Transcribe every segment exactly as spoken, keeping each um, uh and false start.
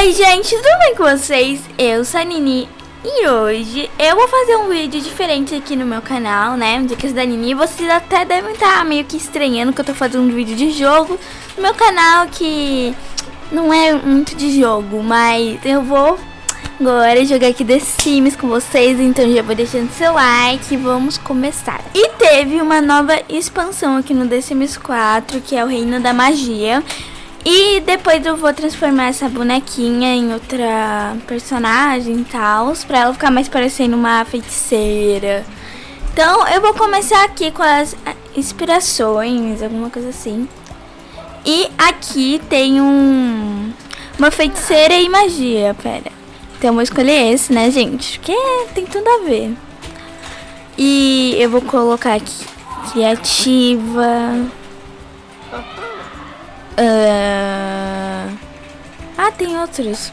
Oi gente, tudo bem com vocês? Eu sou a Nini e hoje eu vou fazer um vídeo diferente aqui no meu canal, né? Dicas da Nini. Vocês até devem estar meio que estranhando que eu tô fazendo um vídeo de jogo no meu canal, que não é muito de jogo, mas eu vou agora jogar aqui The Sims com vocês, então já vou deixando seu like e vamos começar. E teve uma nova expansão aqui no The Sims quatro, que é o Reino da Magia. E depois eu vou transformar essa bonequinha em outra personagem e tal, pra ela ficar mais parecendo uma feiticeira. Então eu vou começar aqui com as inspirações, alguma coisa assim. E aqui tem um uma feiticeira e magia, pera. Então eu vou escolher esse, né, gente? Porque tem tudo a ver. E eu vou colocar aqui criativa. Uh... Ah, tem outros.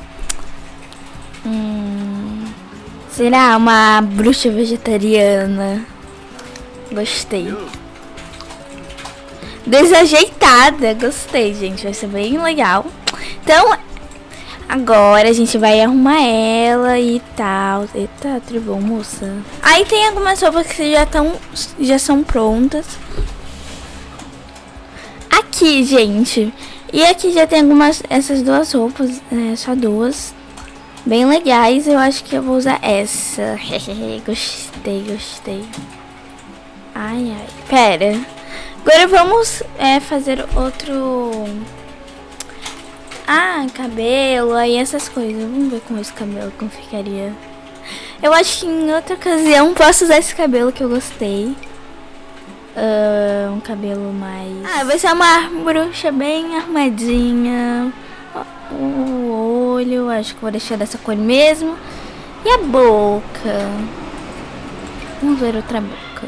Hum... Será uma bruxa vegetariana? Gostei. Desajeitada, gostei, gente. Vai ser bem legal. Então, agora a gente vai arrumar ela e tal. Eita, tribom, moça. Aí tem algumas roupas que já estão, já são prontas. Aqui, gente. E aqui já tem algumas, essas duas roupas, é, só duas. Bem legais, eu acho que eu vou usar essa. Gostei, gostei. Ai, ai. Pera. Agora vamos é, fazer outro... Ah, cabelo, aí essas coisas. Vamos ver como esse cabelo como ficaria. Eu acho que em outra ocasião posso usar esse cabelo que eu gostei. Uh, um cabelo mais... Ah, vai ser uma bruxa bem arrumadinha. O olho, acho que vou deixar dessa cor mesmo. E a boca. Vamos ver outra boca.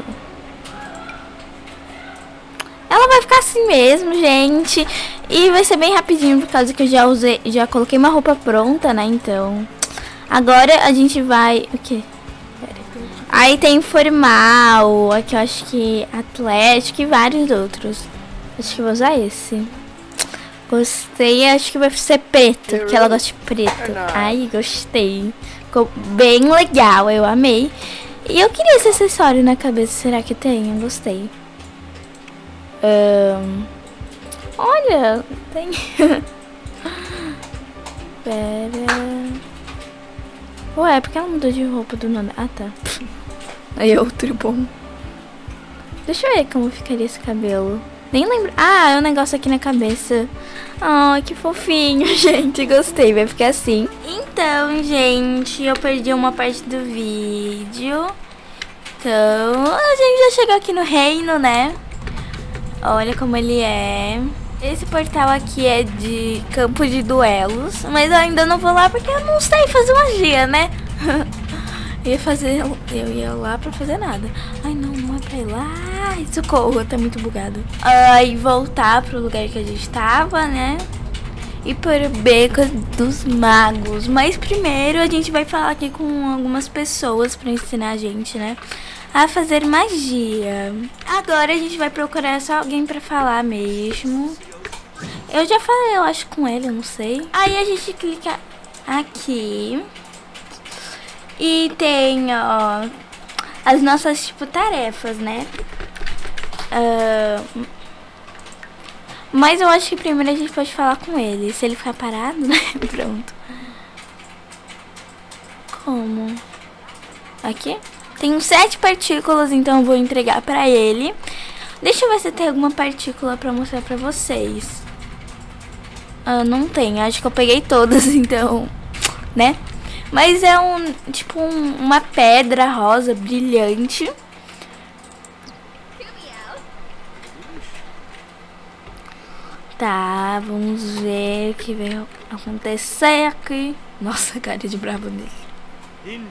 Ela vai ficar assim mesmo, gente. E vai ser bem rapidinho, por causa que eu já usei, já coloquei uma roupa pronta, né? Então, agora a gente vai... O quê? Aí tem formal, aqui eu acho que atlético e vários outros. Acho que vou usar esse. Gostei, acho que vai ser preto, que ela gosta de preto. Ai, gostei. Ficou bem legal, eu amei. E eu queria esse acessório na cabeça, será que tem? Eu gostei. Um, olha, tem... Pera... Ué, porque ela mudou de roupa do nome? Ah, tá. Aí é outro bom. Deixa eu ver como ficaria esse cabelo. Nem lembro. Ah, é um negócio aqui na cabeça. Ai, oh, que fofinho, gente. Gostei, vai ficar assim. Então, gente, eu perdi uma parte do vídeo. Então, a gente já chegou aqui no reino, né? Olha como ele é. Esse portal aqui é de campo de duelos, mas eu ainda não vou lá porque eu não sei fazer magia, né? Eu ia fazer, eu ia lá pra fazer nada. Ai, não, não é pra ir lá. Ai, socorro, tá muito bugado. Aí voltar pro lugar que a gente tava, né? E para o beco dos magos. Mas primeiro a gente vai falar aqui com algumas pessoas pra ensinar a gente, né? A fazer magia. Agora a gente vai procurar só alguém pra falar mesmo. Eu já falei, eu acho, com ele, eu não sei. Aí a gente clica aqui. E tem, ó, as nossas, tipo, tarefas, né? Uh, mas eu acho que primeiro a gente pode falar com ele. Se ele ficar parado, né? Pronto. Como? Aqui? Tem sete partículas, então eu vou entregar pra ele. Deixa eu ver se tem alguma partícula pra mostrar pra vocês. Ah, não tem, acho que eu peguei todas, então, né? Mas é um, tipo, um, uma pedra rosa brilhante. Tá, vamos ver o que vai acontecer aqui. Nossa, cara de bravo dele.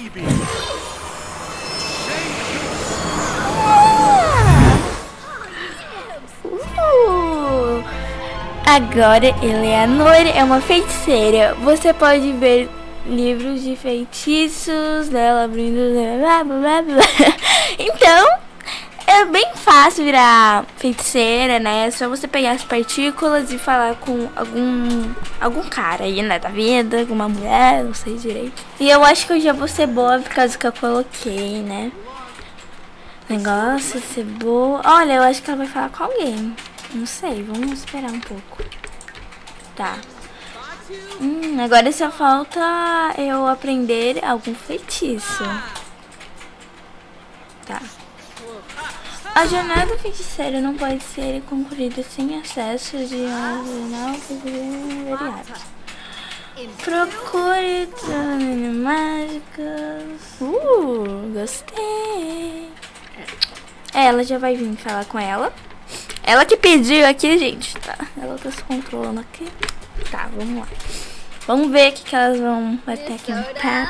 Uh! Agora, Eleanor é uma feiticeira. Você pode ver livros de feitiços dela abrindo. Blá, blá, blá, blá. Então, é bem fácil virar feiticeira, né? É só você pegar as partículas e falar com algum algum cara aí, né, da vida, alguma mulher, não sei direito. E eu acho que eu já vou ser boa por causa que eu coloquei, né? Negócio, ser boa. Olha, eu acho que ela vai falar com alguém. Não sei, vamos esperar um pouco. Tá. Hum, agora só falta eu aprender algum feitiço. Tá. A jornada feiticeira não pode ser concluída sem acesso de arsenal variados. Procure mágicas. Uh, gostei. É, ela já vai vir falar com ela. Ela que pediu aqui, gente, tá? Ela tá se controlando aqui. Tá, vamos lá. Vamos ver o que, que elas vão bater aqui no pé.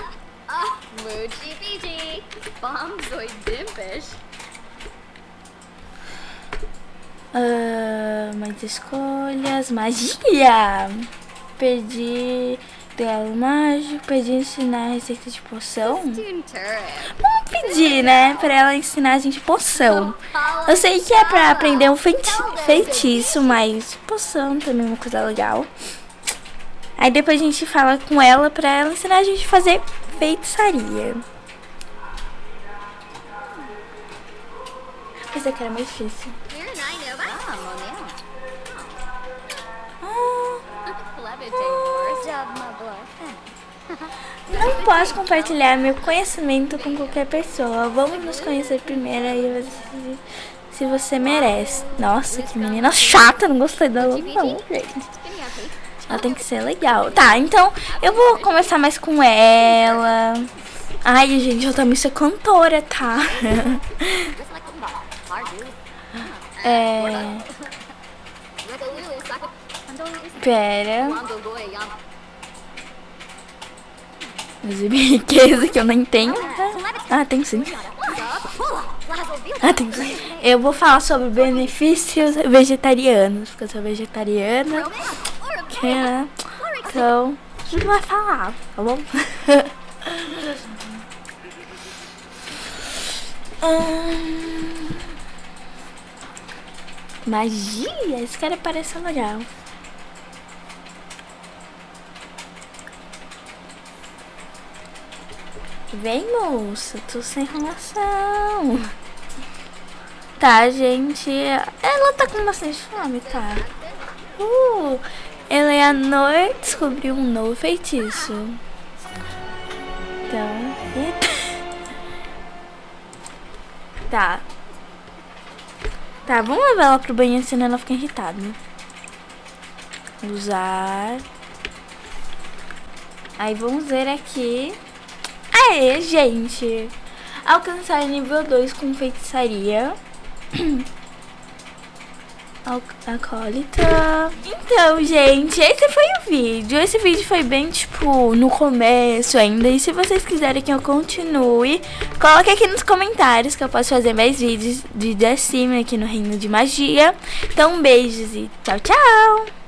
Uh, mais escolhas. Magia. Pedir duelo mágico. Pedir ensinar receita de poção. Vamos pedir, né? Pra ela ensinar a gente poção. Eu sei que é pra aprender um feiti feitiço, mas poção também é uma coisa legal. Aí depois a gente fala com ela pra ela ensinar a gente a fazer feitiçaria. Esse aqui era mais difícil. Não posso compartilhar meu conhecimento com qualquer pessoa. Vamos nos conhecer primeiro aí você, se você merece. Nossa, que menina chata, não gostei dela não, gente. Ela tem que ser legal. Tá, então eu vou conversar mais com ela. Ai, gente, eu também sou cantora, tá? É... Pera. Exibir riqueza que eu nem tenho. Ah, tem sim. Ah, tem sim. Eu vou falar sobre benefícios vegetarianos, porque eu sou vegetariana. Que, né? Então, a gente vai falar, tá bom? hum... Magia? Esse cara parece legal. Vem, moça, tô sem enrolação. Tá, gente. Ela tá com bastante fome, tá? Uh, Eleanor descobriu um novo feitiço. Então, eita. Tá. Tá, vamos levar ela pro banheiro, senão ela fica irritada. Usar. Aí vamos ver aqui. Aê, gente. Alcançar nível dois com feitiçaria. Acólita. Então, gente, esse foi o vídeo. Esse vídeo foi bem, tipo, no começo ainda. E se vocês quiserem que eu continue, coloque aqui nos comentários que eu posso fazer mais vídeos de The Sims aqui no Reino de Magia. Então, beijos e tchau, tchau!